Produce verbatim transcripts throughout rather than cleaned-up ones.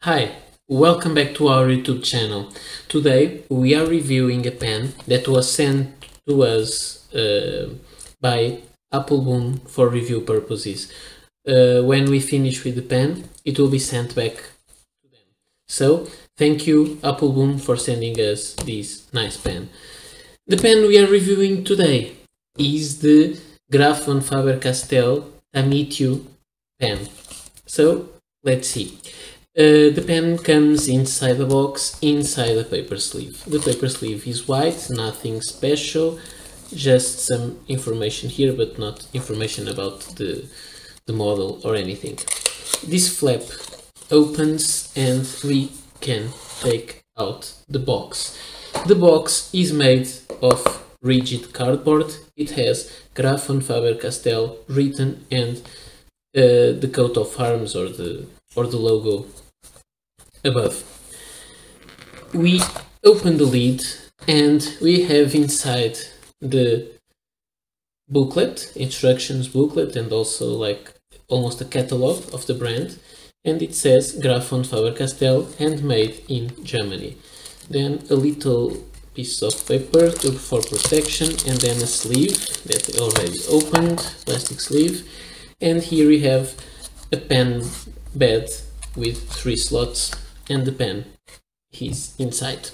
Hi, welcome back to our YouTube channel. Today we are reviewing a pen that was sent to us uh, by Appleboom for review purposes. Uh, when we finish with the pen, it will be sent back to them. So, thank you Appleboom for sending us this nice pen. The pen we are reviewing today is the Graf von Faber-Castell Tamitio pen. So, let's see. Uh, the pen comes inside the box, inside a paper sleeve. The paper sleeve is white, nothing special, just some information here, but not information about the, the model or anything. This flap opens and we can take out the box. The box is made of rigid cardboard. It has Graf von Faber-Castell written and uh, the coat of arms or the, or the logo above. We open the lid and we have inside the booklet, instructions booklet, and also like almost a catalog of the brand, and it says Graf von Faber-Castell, handmade in Germany. Then a little piece of paper to, for protection, and then a sleeve that already opened, plastic sleeve, and here we have a pen bed with three slots and the pen is inside.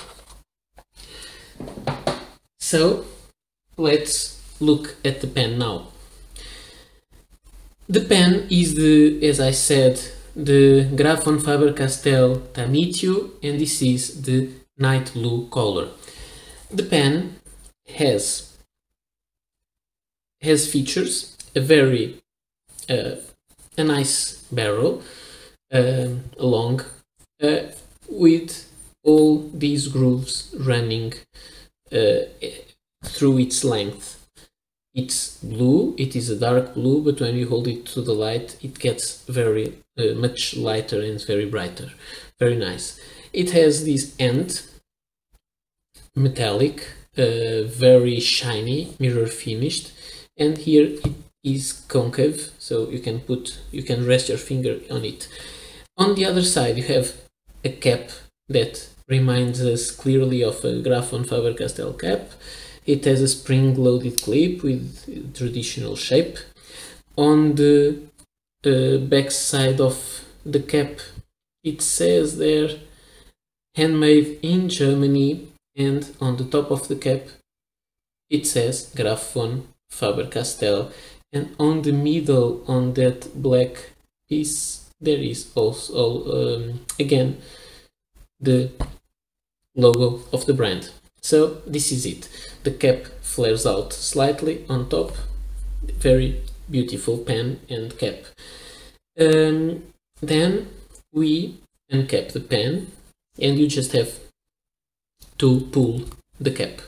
So let's look at the pen now. The pen is the, as I said, the Graf von Faber-Castell Tamitio, and this is the night blue color. The pen has has features, a very uh, a nice barrel, um, long, uh, with all these grooves running uh, through its length. It's blue, it is a dark blue, but when you hold it to the light, it gets very uh, much lighter and very brighter. Very nice. It has this end, metallic, uh, very shiny, mirror finished, and here it is concave, so you can put, you can rest your finger on it. On the other side, you have a cap that reminds us clearly of a Graf von Faber-Castell cap. It has a spring-loaded clip with traditional shape. On the uh, back side of the cap, it says there, handmade in Germany, and on the top of the cap, it says Graf von Faber-Castell, and on the middle, on that black piece, there is also, um, again, the logo of the brand. So this is it. The cap flares out slightly on top. Very beautiful pen and cap. Um, then we uncap the pen and you just have to pull the cap.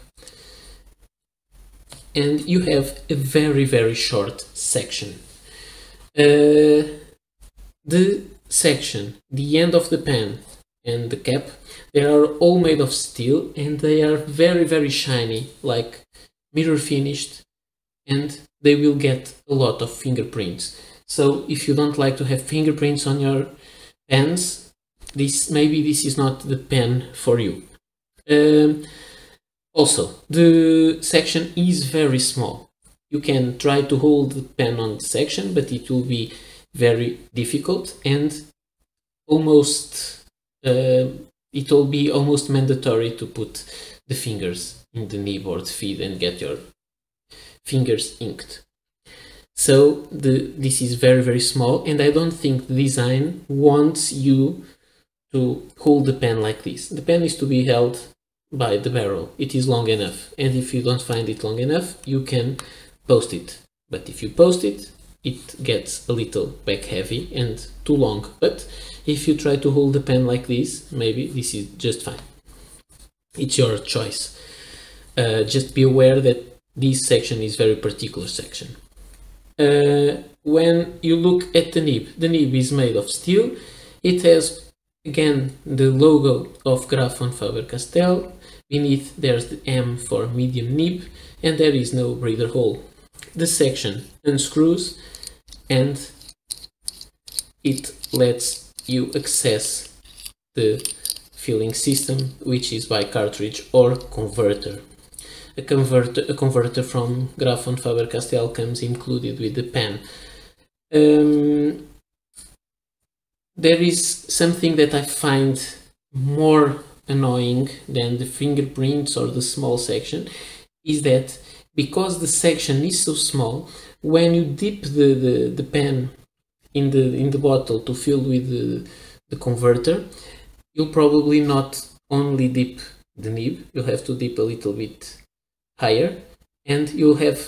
And you have a very, very short section. Uh, the section, the end of the pen and the cap, they are all made of steel and they are very, very shiny, like mirror finished, and they will get a lot of fingerprints. So if you don't like to have fingerprints on your pens, this maybe this is not the pen for you. Um, also, the section is very small. You can try to hold the pen on the section, but it will be very difficult and almost uh, it will be almost mandatory to put the fingers in the nib or the feed and get your fingers inked. So the this is very, very small, and I don't think the design wants you to hold the pen like this. The pen is to be held by the barrel. It is long enough, and if you don't find it long enough, you can post it. But if you post it, it gets a little back heavy and too long. But if you try to hold the pen like this, maybe this is just fine. It's your choice. Uh, just be aware that this section is very particular section. Uh, when you look at the nib, the nib is made of steel. It has again the logo of Graf von Faber-Castell. Beneath there's the M for medium nib, and there is no breather hole. The section unscrews and it lets you access the filling system, which is by cartridge or converter. A converter, a converter from Graf von Faber-Castell comes included with the pen. Um, there is something that I find more annoying than the fingerprints or the small section, is that because the section is so small, when you dip the, the, the pen in the in the bottle to fill with the, the converter, you'll probably not only dip the nib, you'll have to dip a little bit higher, and you'll have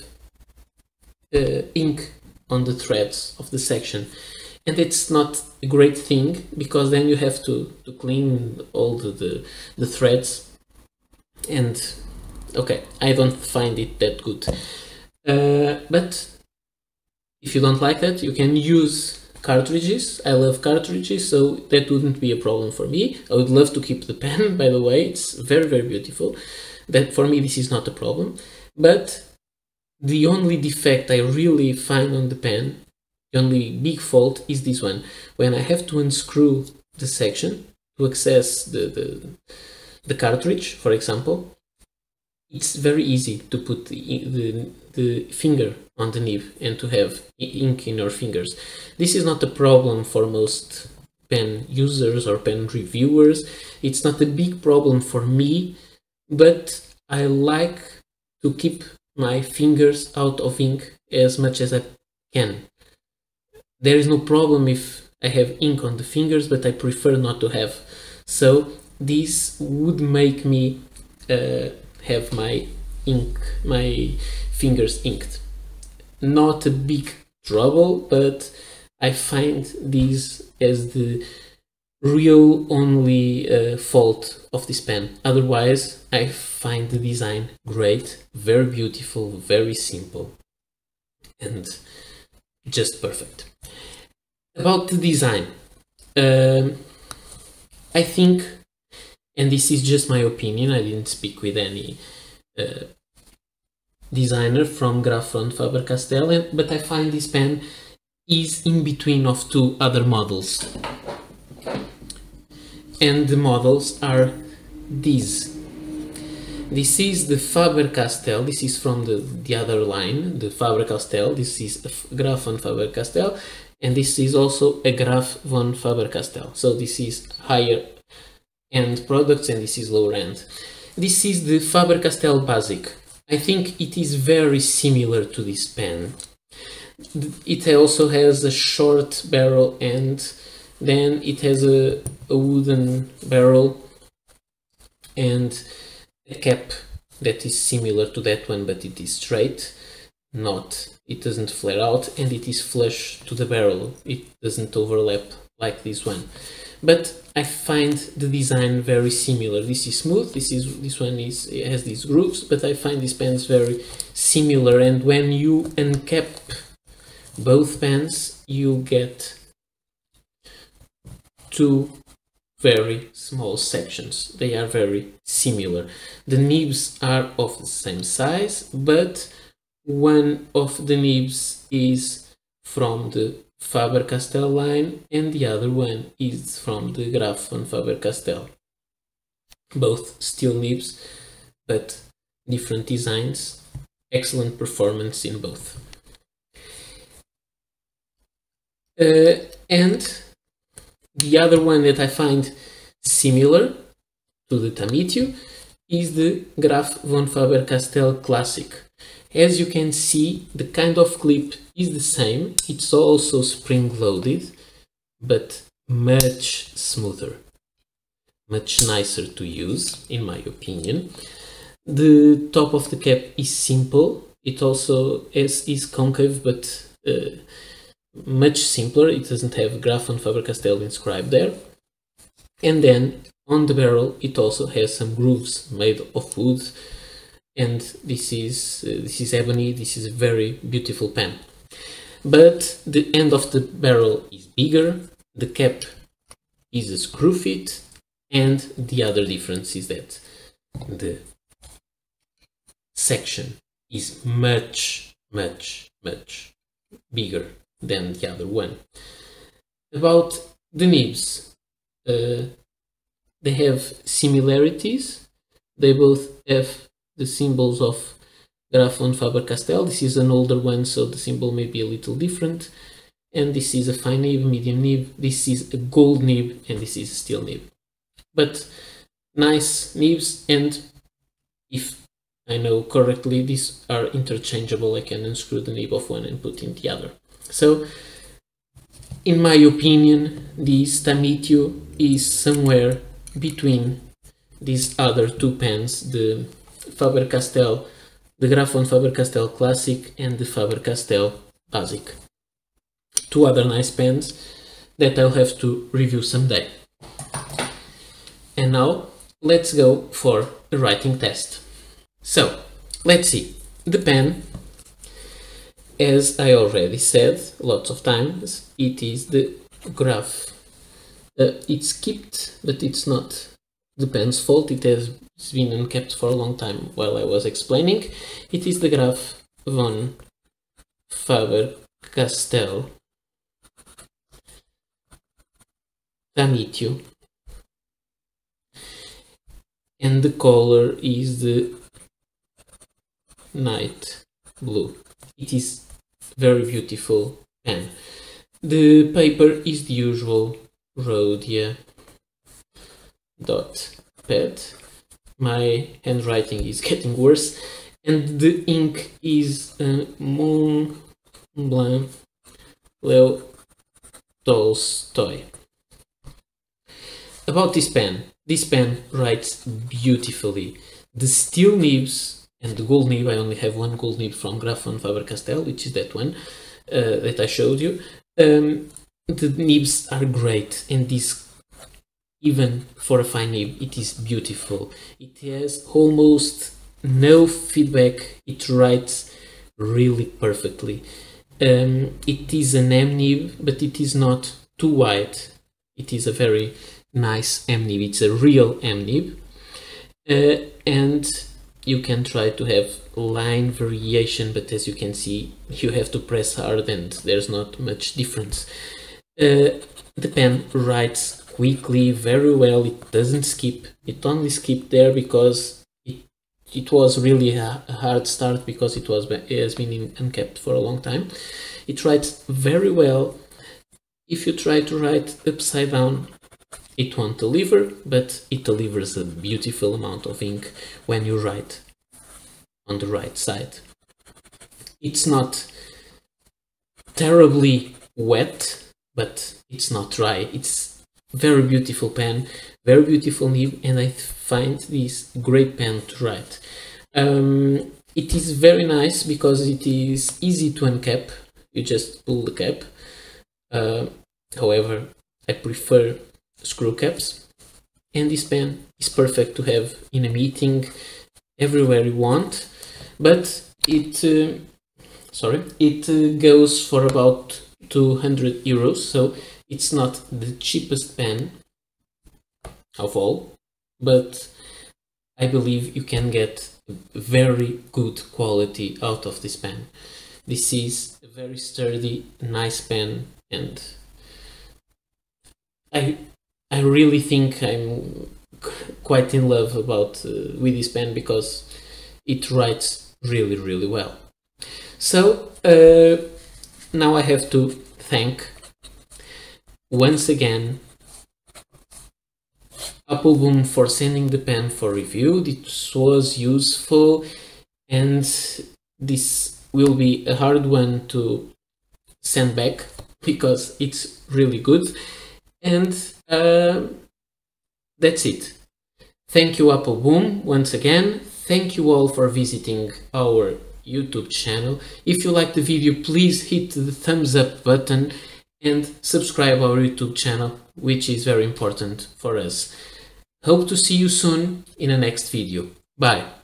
uh, ink on the threads of the section. And it's not a great thing, because then you have to, to clean all the, the, the threads, and okay, I don't find it that good. Uh, but if you don't like that, you can use cartridges. I love cartridges, so that wouldn't be a problem for me. I would love to keep the pen, by the way, it's very, very beautiful. That for me, this is not a problem. But the only defect I really find on the pen, the only big fault, is this one. When I have to unscrew the section to access the, the, the cartridge, for example, it's very easy to put the, the, the finger on the nib and to have ink in your fingers. This is not a problem for most pen users or pen reviewers. It's not a big problem for me, but I like to keep my fingers out of ink as much as I can. There is no problem if I have ink on the fingers, but I prefer not to have. So this would make me uh, have my ink, my fingers inked. Not a big trouble, but I find this as the real only uh, fault of this pen. Otherwise, I find the design great, very beautiful, very simple, and just perfect. About the design, um, I think, and this is just my opinion, I didn't speak with any uh, designer from Graf von Faber-Castell, but I find this pen is in between of two other models. And the models are these. This is the Faber-Castell, this is from the, the other line, the Faber-Castell, this is a Graf von Faber-Castell, and this is also a Graf von Faber-Castell. So this is higher end products and this is lower end. This is the Faber-Castell Basic. I think it is very similar to this pen. It also has a short barrel and then it has a, a wooden barrel and a cap that is similar to that one, but it is straight, not, it doesn't flare out, and it is flush to the barrel. It doesn't overlap like this one. But I find the design very similar. This is smooth, this is this one is it has these grooves, but I find these pens very similar, and when you uncap both pens, you get two very small sections. They are very similar. The nibs are of the same size, but one of the nibs is from the Faber-Castell line and the other one is from the Graf von Faber-Castell. Both steel nibs, but different designs. Excellent performance in both. Uh, and the other one that I find similar to the Tamitio is the Graf von Faber-Castell Classic. As you can see, the kind of clip is the same. It's also spring-loaded, but much smoother, much nicer to use, in my opinion. The top of the cap is simple. It also is, is concave, but uh, much simpler. It doesn't have Graf von Faber-Castell inscribed there. And then on the barrel, it also has some grooves made of wood. And this is uh, this is ebony. This is a very beautiful pen. But the end of the barrel is bigger. The cap is a screw fit, and the other difference is that the section is much, much, much bigger than the other one. About the nibs, uh, they have similarities. They both have the symbols of Grafon Faber-Castell. This is an older one, so the symbol may be a little different. And this is a fine nib, medium nib, this is a gold nib, and this is a steel nib. But nice nibs, and if I know correctly, these are interchangeable. I can unscrew the nib of one and put in the other. So, in my opinion, this Tamitio is somewhere between these other two pens, the Faber-Castell, the Grafon Faber-Castell Classic and the Faber-Castell Basic. Two other nice pens that I'll have to review someday. And now let's go for a writing test. So let's see. The pen, as I already said lots of times, it is the Graf. Uh, it's kept, but it's not the pen's fault. It has been unkept for a long time while I was explaining. It is the Graf von Faber-Castell Tamitio, and the color is the night blue. It is very beautiful pen. The paper is the usual Rhodia dot pad. My handwriting is getting worse, and the ink is uh, Mont Blanc Leo Tolstoy. About this pen, this pen writes beautifully. The steel nibs and the gold nib, I only have one gold nib from Grafon Faber-Castell, which is that one uh, that I showed you. Um, the nibs are great, and this, even for a fine nib, it is beautiful. It has almost no feedback. It writes really perfectly. Um, it is an M nib, but it is not too wide. It is a very nice M nib. It's a real M nib, uh, and you can try to have line variation, but as you can see, you have to press hard and there's not much difference. Uh, the pen writes quickly, very well. It doesn't skip. It only skipped there because it, it was really a, a hard start, because it was it has been in, unkept for a long time. It writes very well. If you try to write upside down, it won't deliver, but it delivers a beautiful amount of ink when you write on the right side. It's not terribly wet, but it's not dry. It's very beautiful pen, very beautiful nib, and I find this great pen to write. Um, it is very nice because it is easy to uncap. You just pull the cap. Uh, however, I prefer screw caps, and this pen is perfect to have in a meeting everywhere you want, but it uh, sorry it uh, goes for about two hundred euros, so it's not the cheapest pen of all, but I believe you can get very good quality out of this pen. This is a very sturdy, nice pen, and I I really think I'm quite in love about uh, with this pen, because it writes really, really well. So uh, now I have to thank once again Appelboom for sending the pen for review. This was useful, and this will be a hard one to send back because it's really good. And uh, that's it. Thank you, Appelboom, once again. Thank you all for visiting our YouTube channel. If you like the video, please hit the thumbs up button and subscribe our YouTube channel, which is very important for us. Hope to see you soon in the next video. Bye.